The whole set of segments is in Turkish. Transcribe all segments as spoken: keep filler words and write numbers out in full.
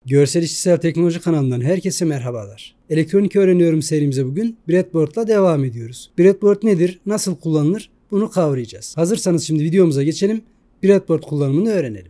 Görsel İşitsel Teknoloji kanalından herkese merhabalar. Elektronik öğreniyorum serimize bugün breadboard'la devam ediyoruz. Breadboard nedir, nasıl kullanılır bunu kavrayacağız. Hazırsanız şimdi videomuza geçelim. Breadboard kullanımını öğrenelim.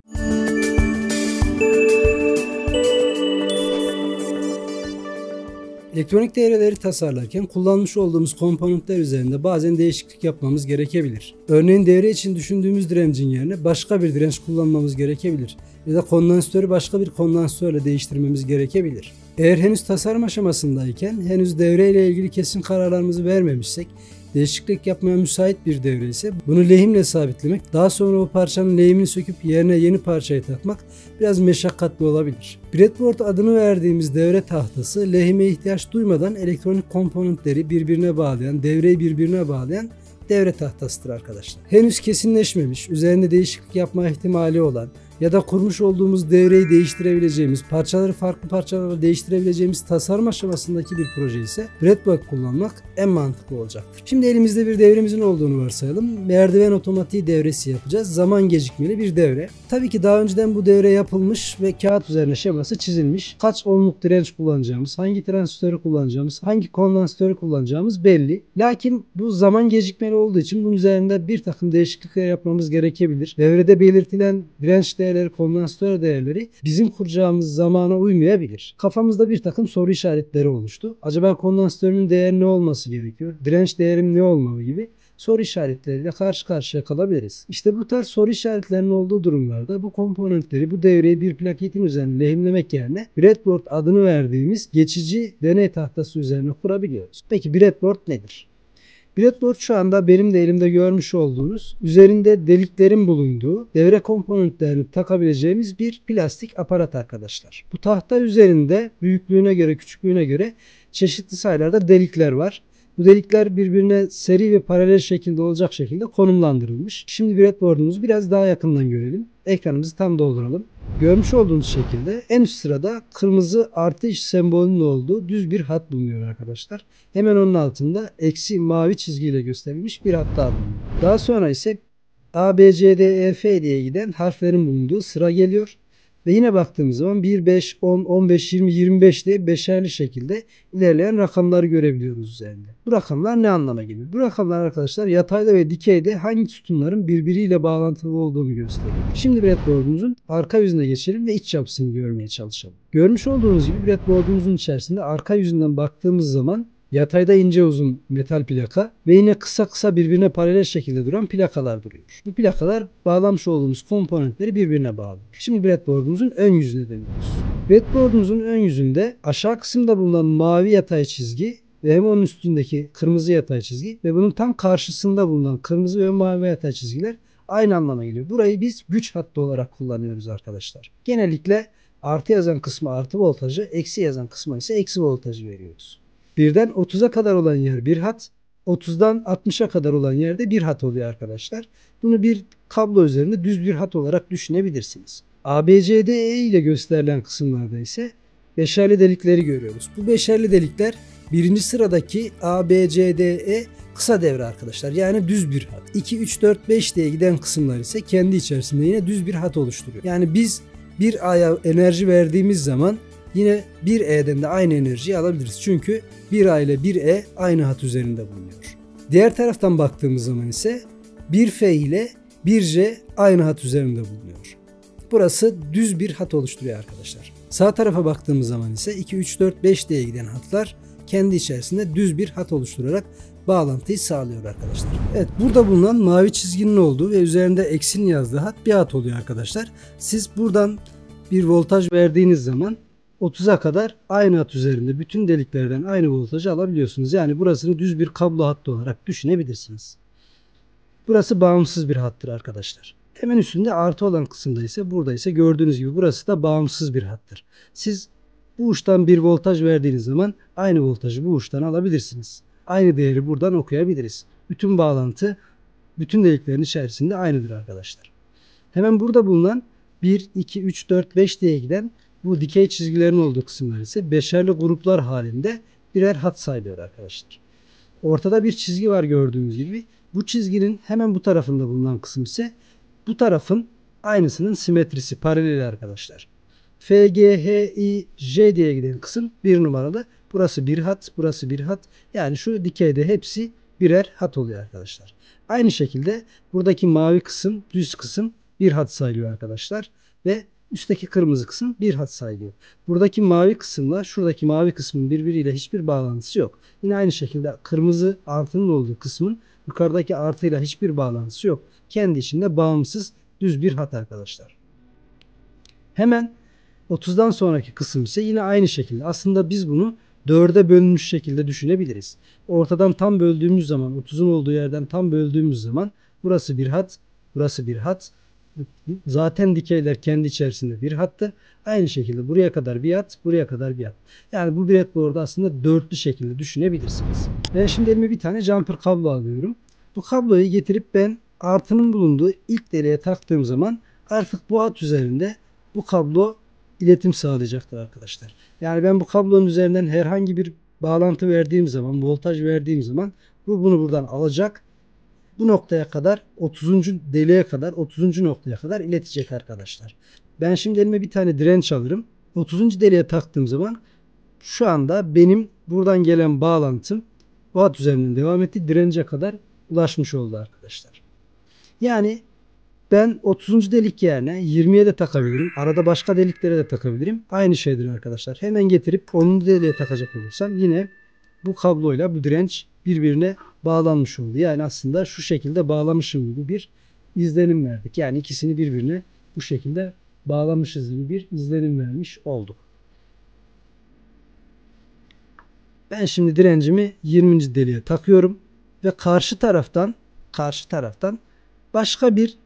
Elektronik devreleri tasarlarken kullanmış olduğumuz komponentler üzerinde bazen değişiklik yapmamız gerekebilir. Örneğin devre için düşündüğümüz direncin yerine başka bir direnç kullanmamız gerekebilir. Ya da kondansatörü başka bir kondansatörle değiştirmemiz gerekebilir. Eğer henüz tasarım aşamasındayken, henüz devreyle ilgili kesin kararlarımızı vermemişsek, değişiklik yapmaya müsait bir devre ise bunu lehimle sabitlemek, daha sonra o parçanın lehimini söküp yerine yeni parçayı takmak biraz meşakkatli olabilir. Breadboard adını verdiğimiz devre tahtası lehime ihtiyaç duymadan elektronik komponentleri birbirine bağlayan, devreyi birbirine bağlayan devre tahtasıdır arkadaşlar. Henüz kesinleşmemiş, üzerinde değişiklik yapma ihtimali olan ya da kurmuş olduğumuz devreyi değiştirebileceğimiz, parçaları farklı parçalarla değiştirebileceğimiz tasarım aşamasındaki bir proje ise breadboard kullanmak en mantıklı olacaktır. Şimdi elimizde bir devremizin olduğunu varsayalım. Merdiven otomatiği devresi yapacağız. Zaman gecikmeli bir devre. Tabii ki daha önceden bu devre yapılmış ve kağıt üzerine şeması çizilmiş. Kaç ohmluk direnç kullanacağımız, hangi transistörü kullanacağımız, hangi kondansatörü kullanacağımız belli. Lakin bu zaman gecikmeli olduğu için bunun üzerinde bir takım değişiklikler yapmamız gerekebilir. Devrede belirtilen direnç değerleri, kondansatör değerleri bizim kuracağımız zamana uymayabilir. Kafamızda bir takım soru işaretleri oluştu. Acaba kondansatörün değeri ne olması gerekiyor? Direnç değerim ne olmalı gibi soru işaretleriyle karşı karşıya kalabiliriz. İşte bu tarz soru işaretlerinin olduğu durumlarda bu komponentleri, bu devreyi bir plaketin üzerine lehimlemek yerine breadboard adını verdiğimiz geçici deney tahtası üzerine kurabiliyoruz. Peki breadboard nedir? Breadboard şu anda benim de elimde görmüş olduğunuz, üzerinde deliklerin bulunduğu, devre komponentlerini takabileceğimiz bir plastik aparat arkadaşlar. Bu tahta üzerinde büyüklüğüne göre, küçüklüğüne göre çeşitli sayılarda delikler var. Bu delikler birbirine seri ve paralel şekilde olacak şekilde konumlandırılmış. Şimdi breadboard'umuzu biraz daha yakından görelim. Ekranımızı tam dolduralım. Görmüş olduğunuz şekilde en üst sırada kırmızı artı iş sembolünün olduğu düz bir hat bulunuyor arkadaşlar. Hemen onun altında eksi mavi çizgiyle gösterilmiş bir hat daha bulunuyor. Daha sonra ise A, B, C, D, E, F diye giden harflerin bulunduğu sıra geliyor. Ve yine baktığımız zaman bir, beş, on, on beş, yirmi, yirmi beş diye beşerli şekilde ilerleyen rakamları görebiliyoruz üzerinde. Bu rakamlar ne anlama geliyor? Bu rakamlar arkadaşlar yatayda ve dikeyde hangi sütunların birbiriyle bağlantılı olduğunu gösteriyor. Şimdi breadboard'umuzun arka yüzüne geçelim ve iç yapısını görmeye çalışalım. Görmüş olduğunuz gibi breadboard'umuzun içerisinde arka yüzünden baktığımız zaman yatayda ince uzun metal plaka ve yine kısa kısa birbirine paralel şekilde duran plakalar duruyor. Bu plakalar bağlamış olduğumuz komponentleri birbirine bağlı. Şimdi breadboard'umuzun ön yüzüne dönüyoruz. Breadboard'umuzun ön yüzünde aşağı kısımda bulunan mavi yatay çizgi ve hem onun üstündeki kırmızı yatay çizgi ve bunun tam karşısında bulunan kırmızı ve mavi yatay çizgiler aynı anlama geliyor. Burayı biz güç hattı olarak kullanıyoruz arkadaşlar. Genellikle artı yazan kısmı artı voltajı, eksi yazan kısmı ise eksi voltajı veriyoruz. birden otuza kadar olan yer bir hat, otuzdan altmışa kadar olan yerde bir hat oluyor arkadaşlar. Bunu bir kablo üzerinde düz bir hat olarak düşünebilirsiniz. A, B, C, D, E ile gösterilen kısımlarda ise beşerli delikleri görüyoruz. Bu beşerli delikler birinci sıradaki A, B, C, D, E kısa devre arkadaşlar. Yani düz bir hat. iki, üç, dört, beş diye giden kısımlar ise kendi içerisinde yine düz bir hat oluşturuyor. Yani biz bir A'ya enerji verdiğimiz zaman yine bir E'den de aynı enerjiyi alabiliriz. Çünkü bir A ile bir E aynı hat üzerinde bulunuyor. Diğer taraftan baktığımız zaman ise bir F ile bir C aynı hat üzerinde bulunuyor. Burası düz bir hat oluşturuyor arkadaşlar. Sağ tarafa baktığımız zaman ise iki, üç, dört, beş diye giden hatlar kendi içerisinde düz bir hat oluşturarak bağlantıyı sağlıyor arkadaşlar. Evet, burada bulunan mavi çizginin olduğu ve üzerinde eksinin yazdığı hat bir hat oluyor arkadaşlar. Siz buradan bir voltaj verdiğiniz zaman otuza kadar aynı hat üzerinde bütün deliklerden aynı voltajı alabiliyorsunuz. Yani burasını düz bir kablo hattı olarak düşünebilirsiniz. Burası bağımsız bir hattır arkadaşlar. Hemen üstünde artı olan kısımda ise burada ise gördüğünüz gibi burası da bağımsız bir hattır. Siz bu uçtan bir voltaj verdiğiniz zaman aynı voltajı bu uçtan alabilirsiniz. Aynı değeri buradan okuyabiliriz. Bütün bağlantı bütün deliklerin içerisinde aynıdır arkadaşlar. Hemen burada bulunan bir, iki, üç, dört, beş diye giden bu dikey çizgilerin olduğu kısımlar ise beşerli gruplar halinde birer hat sayılıyor arkadaşlar. Ortada bir çizgi var gördüğünüz gibi. Bu çizginin hemen bu tarafında bulunan kısım ise bu tarafın aynısının simetrisi, paraleli arkadaşlar. F, G, H, I, J diye giden kısım bir numaralı. Burası bir hat, burası bir hat. Yani şu dikeyde hepsi birer hat oluyor arkadaşlar. Aynı şekilde buradaki mavi kısım, düz kısım bir hat sayılıyor arkadaşlar. Ve üstteki kırmızı kısım bir hat sayılıyor. Buradaki mavi kısımla şuradaki mavi kısmın birbiriyle hiçbir bağlantısı yok. Yine aynı şekilde kırmızı artının olduğu kısmın yukarıdaki artıyla hiçbir bağlantısı yok. Kendi içinde bağımsız düz bir hat arkadaşlar. Hemen otuzdan sonraki kısım ise yine aynı şekilde. Aslında biz bunu dörde bölünmüş şekilde düşünebiliriz. Ortadan tam böldüğümüz zaman, otuzun olduğu yerden tam böldüğümüz zaman burası bir hat, burası bir hat. Zaten dikeyler kendi içerisinde bir hattı. Aynı şekilde buraya kadar bir hat, buraya kadar bir hat. Yani bu breadboard'u aslında dörtlü şekilde düşünebilirsiniz. Ben şimdi elime bir tane jumper kablo alıyorum. Bu kabloyu getirip ben artının bulunduğu ilk deliğe taktığım zaman artık bu hat üzerinde bu kablo iletim sağlayacaktır arkadaşlar. Yani ben bu kablonun üzerinden herhangi bir bağlantı verdiğim zaman, voltaj verdiğim zaman bu bunu buradan alacak. Bu noktaya kadar otuzuncu deliğe kadar otuzuncu noktaya kadar iletecek arkadaşlar. Ben şimdi elime bir tane direnç alırım. otuzuncu deliğe taktığım zaman şu anda benim buradan gelen bağlantım bu hat üzerinden devam etti. Dirence kadar ulaşmış oldu arkadaşlar. Yani ben otuzuncu delik yerine yirmiye de takabilirim. Arada başka deliklere de takabilirim. Aynı şeydir arkadaşlar. Hemen getirip onuncu deliğe takacak olursam yine bu kabloyla bu direnç birbirine bağlanmış oldu. Yani aslında şu şekilde bağlamışım gibi bir izlenim verdik. Yani ikisini birbirine bu şekilde bağlamışız gibi bir izlenim vermiş olduk. Ben şimdi direncimi yirminci deliğe takıyorum ve karşı taraftan karşı taraftan başka bir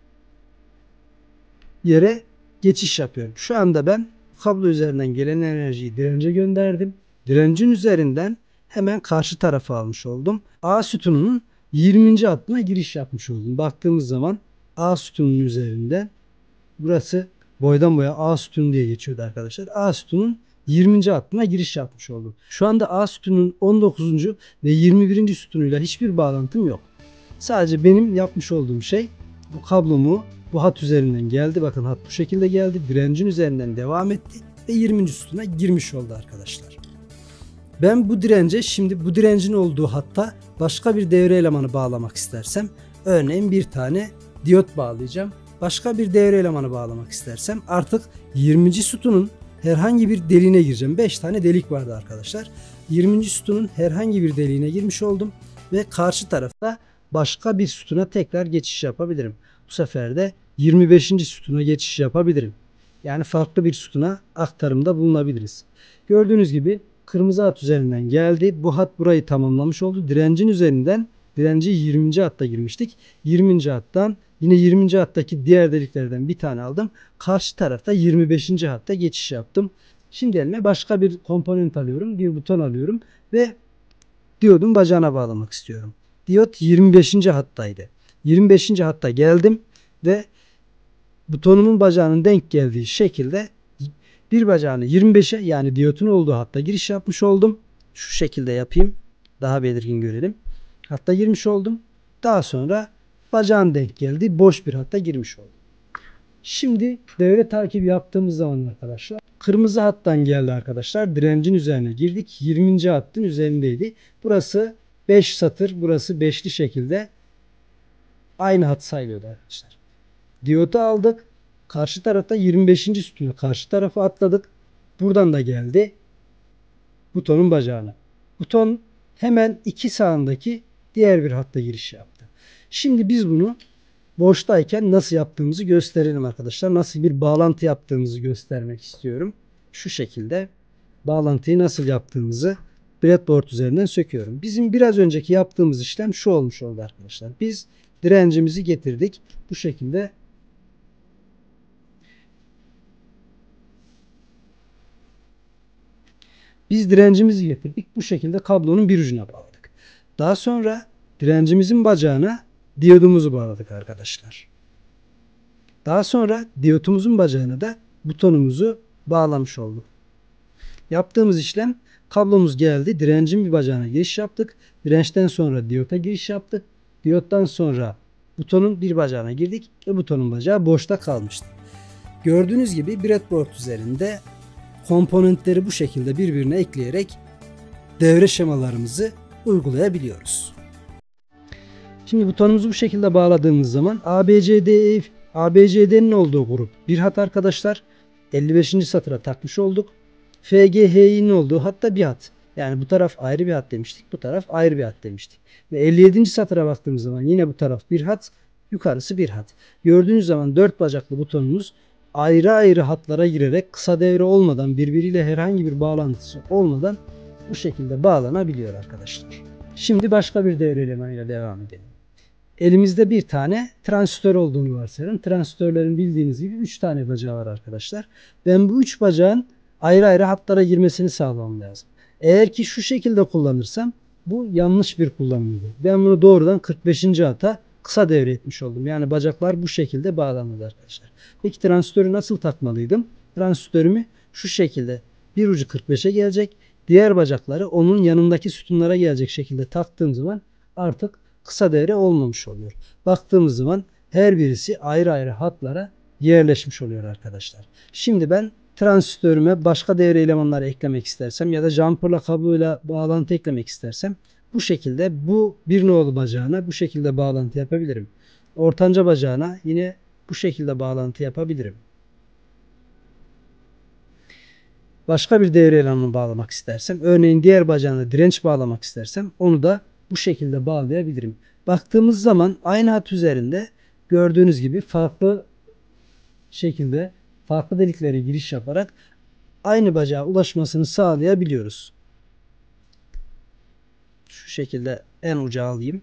yere geçiş yapıyorum. Şu anda ben kablo üzerinden gelen enerjiyi dirence gönderdim. Direncin üzerinden hemen karşı tarafa almış oldum. A sütununun yirminci hattına giriş yapmış oldum. Baktığımız zaman A sütununun üzerinde burası boydan boya A sütunu diye geçiyordu arkadaşlar. A sütunun yirminci hattına giriş yapmış oldum. Şu anda A sütunun on dokuzuncu ve yirmi birinci sütunuyla hiçbir bağlantım yok. Sadece benim yapmış olduğum şey bu kablomu bu hat üzerinden geldi. Bakın hat bu şekilde geldi. Direncin üzerinden devam etti ve yirminci sütuna girmiş oldu arkadaşlar. Ben bu dirence şimdi bu direncin olduğu hatta başka bir devre elemanı bağlamak istersem örneğin bir tane diyot bağlayacağım. Başka bir devre elemanı bağlamak istersem artık yirminci sütunun herhangi bir deliğine gireceğim. beş tane delik vardı arkadaşlar. yirminci sütunun herhangi bir deliğine girmiş oldum ve karşı tarafta başka bir sütuna tekrar geçiş yapabilirim. Bu sefer de yirmi beşinci sütuna geçiş yapabilirim. Yani farklı bir sütuna aktarımda bulunabiliriz. Gördüğünüz gibi kırmızı hat üzerinden geldi. Bu hat burayı tamamlamış oldu. Direncin üzerinden direnci yirminci hatta girmiştik. yirminci hattan yine yirminci hattaki diğer deliklerden bir tane aldım. Karşı tarafta yirmi beşinci hatta geçiş yaptım. Şimdi elime başka bir komponent alıyorum. Bir buton alıyorum ve diyodun bacağına bağlamak istiyorum. Diyot yirmi beşinci hattaydı. yirmi beşinci hatta geldim ve butonumun bacağının denk geldiği şekilde bir bacağını yirmi beşe yani diyotun olduğu hatta giriş yapmış oldum. Şu şekilde yapayım. Daha belirgin görelim. Hatta girmiş oldum. Daha sonra bacağın denk geldi. Boş bir hatta girmiş oldum. Şimdi devre takibi yaptığımız zaman arkadaşlar kırmızı hattan geldi arkadaşlar. Direncin üzerine girdik. yirminci hattın üzerindeydi. Burası beş satır. Burası beşli şekilde aynı hat sayılıyordu arkadaşlar. Diyotu aldık. Karşı tarafta yirmi beşinci sütuna karşı tarafa atladık. Buradan da geldi butonun bacağına. Buton hemen iki sağındaki diğer bir hatta giriş yaptı. Şimdi biz bunu boştayken nasıl yaptığımızı gösterelim arkadaşlar. Nasıl bir bağlantı yaptığımızı göstermek istiyorum. Şu şekilde bağlantıyı nasıl yaptığımızı breadboard üzerinden söküyorum. Bizim biraz önceki yaptığımız işlem şu olmuş oldu arkadaşlar. Biz direncimizi getirdik. Bu şekilde Biz direncimizi getirdik. Bu şekilde kablonun bir ucuna bağladık. Daha sonra direncimizin bacağına diyodumuzu bağladık arkadaşlar. Daha sonra diyotumuzun bacağına da butonumuzu bağlamış olduk. Yaptığımız işlem kablomuz geldi. Direncin bir bacağına giriş yaptık. Dirençten sonra diyota giriş yaptık. Diyottan sonra butonun bir bacağına girdik ve butonun bacağı boşta kalmıştı. Gördüğünüz gibi breadboard üzerinde komponentleri bu şekilde birbirine ekleyerek devre şemalarımızı uygulayabiliyoruz. Şimdi butonumuzu bu şekilde bağladığımız zaman A B C D A B C D'nin olduğu grup bir hat arkadaşlar. elli beşinci satıra takmış olduk. F G H I'nin olduğu hatta bir hat. Yani bu taraf ayrı bir hat demiştik. Bu taraf ayrı bir hat demiştik. Ve elli yedinci satıra baktığımız zaman yine bu taraf bir hat. Yukarısı bir hat. Gördüğünüz zaman dört bacaklı butonumuz ayrı ayrı hatlara girerek kısa devre olmadan, birbiriyle herhangi bir bağlantısı olmadan bu şekilde bağlanabiliyor arkadaşlar. Şimdi başka bir devre elemanıyla devam edelim. Elimizde bir tane transistör olduğunu varsayalım. Transistörlerin bildiğiniz gibi üç tane bacağı var arkadaşlar. Ben bu üç bacağın ayrı ayrı hatlara girmesini sağlamam lazım. Eğer ki şu şekilde kullanırsam bu yanlış bir kullanımdı. Ben bunu doğrudan kırk beşinci hata kısa devre etmiş oldum. Yani bacaklar bu şekilde bağlanmadı arkadaşlar. Peki transistörü nasıl takmalıydım? Transistörümü şu şekilde bir ucu kırk beşe gelecek. Diğer bacakları onun yanındaki sütunlara gelecek şekilde taktığım zaman artık kısa devre olmamış oluyor. Baktığımız zaman her birisi ayrı ayrı hatlara yerleşmiş oluyor arkadaşlar. Şimdi ben transistörüme başka devre elemanları eklemek istersem ya da jumper'la kabloyla bağlantı eklemek istersem bu şekilde bu bir nolu bacağına bu şekilde bağlantı yapabilirim. Ortanca bacağına yine bu şekilde bağlantı yapabilirim. Başka bir devre elemanını bağlamak istersem, örneğin diğer bacağına direnç bağlamak istersem onu da bu şekilde bağlayabilirim. Baktığımız zaman aynı hat üzerinde gördüğünüz gibi farklı şekilde farklı deliklere giriş yaparak aynı bacağa ulaşmasını sağlayabiliyoruz. Şu şekilde en uca alayım.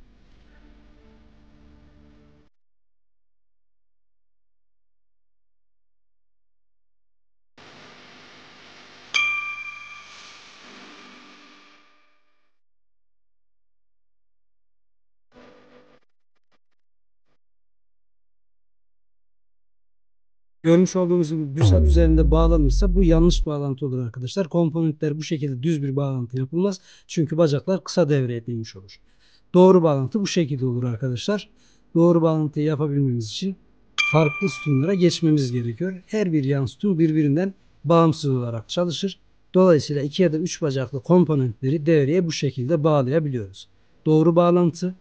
Görmüş olduğumuz gibi büsat üzerinde bağlanırsa bu yanlış bağlantı olur arkadaşlar. Komponentler bu şekilde düz bir bağlantı yapılmaz. Çünkü bacaklar kısa devre edilmiş olur. Doğru bağlantı bu şekilde olur arkadaşlar. Doğru bağlantıyı yapabilmemiz için farklı sütunlara geçmemiz gerekiyor. Her bir yan sütun birbirinden bağımsız olarak çalışır. Dolayısıyla iki ya da üç bacaklı komponentleri devreye bu şekilde bağlayabiliyoruz. Doğru bağlantı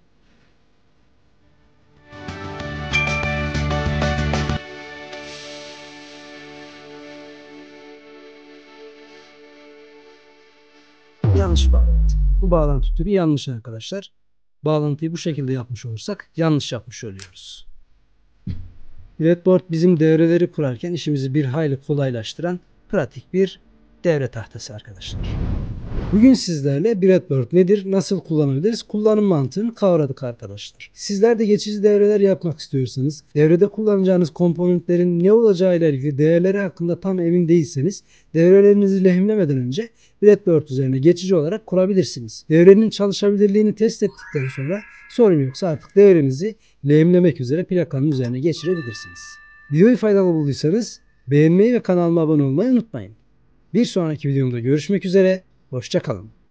yanlış bağlantı. Bu bağlantı türü yanlış arkadaşlar. Bağlantıyı bu şekilde yapmış olursak yanlış yapmış oluyoruz. Breadboard bizim devreleri kurarken işimizi bir hayli kolaylaştıran pratik bir devre tahtası arkadaşlar. Bugün sizlerle breadboard nedir, nasıl kullanabiliriz, kullanım mantığını kavradık arkadaşlar. Sizler de geçici devreler yapmak istiyorsanız, devrede kullanacağınız komponentlerin ne olacağıyla ilgili değerleri hakkında tam emin değilseniz, devrelerinizi lehimlemeden önce breadboard üzerine geçici olarak kurabilirsiniz. Devrenin çalışabilirliğini test ettikten sonra sorun yoksa artık devrenizi lehimlemek üzere plakanın üzerine geçirebilirsiniz. Videoyu faydalı bulduysanız beğenmeyi ve kanalıma abone olmayı unutmayın. Bir sonraki videomda görüşmek üzere, hoşça kalın.